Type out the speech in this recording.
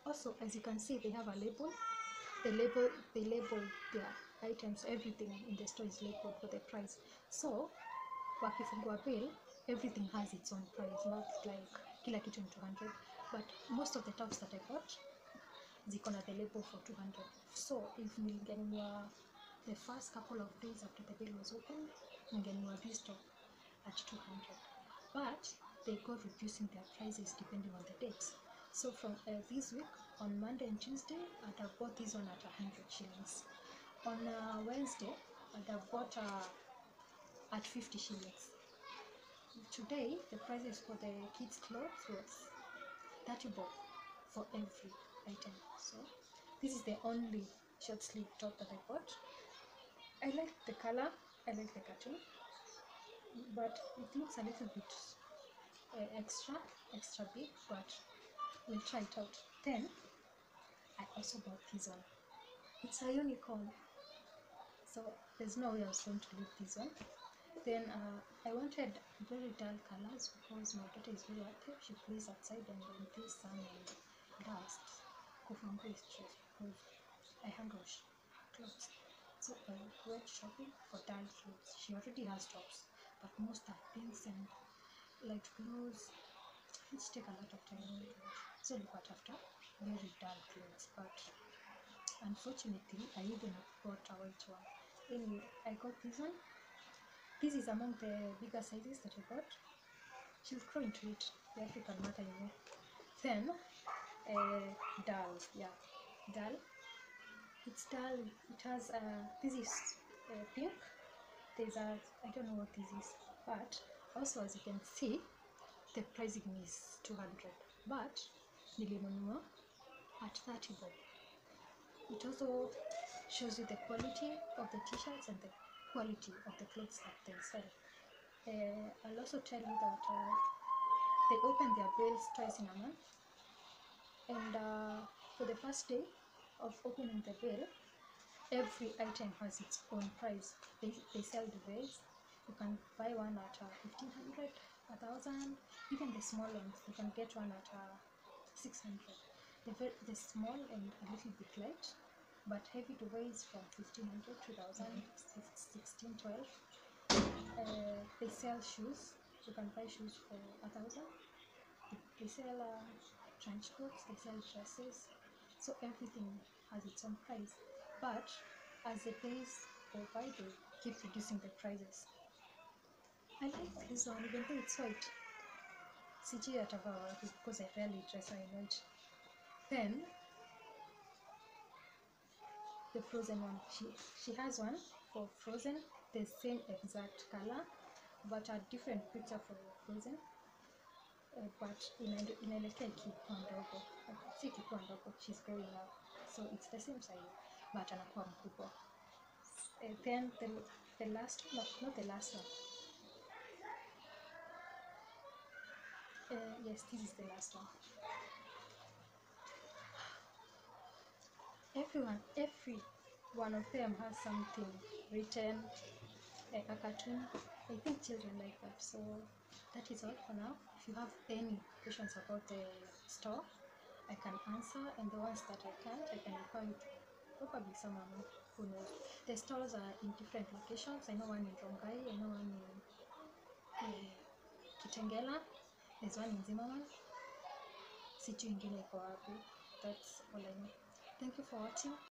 Also, as you can see, they have a label. They label their items. Everything in the store is labeled for the price. So wakifungua bill, everything has its own price, not like kila kitu 200. But most of the tops that I bought, ziko na the label for 200. So if ningenunua the first couple of days after the bill was opened, ningenunua this top at 200. But they go reducing their prices depending on the dates. So from this week, on Monday and Tuesday, I'd have bought this one at 100 shillings. On Wednesday, I'd have bought at 50 shillings. Today, the prices for the kids' clothes was 30 bob for every item. So this is the only short sleeve top that I bought. I like the color, I like the cartoon, but it looks a little bit extra big, but we'll try it out. Then I also bought this one. It's a unicorn, so there's no way I was going to leave this one. Then I wanted very dull colors because my daughter is very active. She plays outside, and in this sun and dust, kufungua is stress because I hand wash clothes. So I went shopping for dull clothes. She already has tops, but most are pinks and light blues, which take a lot of time to wash. So look what after very dull clothes, but unfortunately I even bought a white one. Anyway, I got this one. This is among the bigger sizes that I got. She'll grow into it, the African mother, you know. Then dull, yeah, dull. It's dull. It has this is pink. There's a, I don't know what this is, but also as you can see, the pricing is 200, but nilinunua at 30 bob. It also shows you the quality of the t-shirts and the quality of the clothes that they sell. I'll also tell you that they open their bills twice in a month, and for the first day of opening the bill, every item has its own price. They sell the bills. You can buy one at 1500, 1000, even the small ones. You can get one at 600. The small and a little bit light, but heavy to weigh is from 1500, 2000, 16, 12. They sell shoes. You can buy shoes for 1000. They sell trench coats. They sell dresses. So everything has its own price. But as the days go by, they keep reducing the prices. I like this one, even though it's white. Sijui atavaa wapi because I rarely dress her in white. Then the Frozen one. She has one for Frozen, the same exact color, but a different picture for Frozen. But inaelekea ikikuwa ndogo. Si ikikuwa ndogo, she's growing up. So it's the same size, but anakuwa mkubwa. Then the last one, not the last one. Yes, this is the last one. Every one of them has something written, like a cartoon. I think children like that. So that is all for now. If you have any questions about the store, I can answer, and the ones that I can't, I can refer you to probably someone who knows. The stores are in different locations. I know one in Rongai, I know one in Kitengela, there's one in Zimmerman. Sijui ingine iko wapi. That's all I know. Thank you for watching.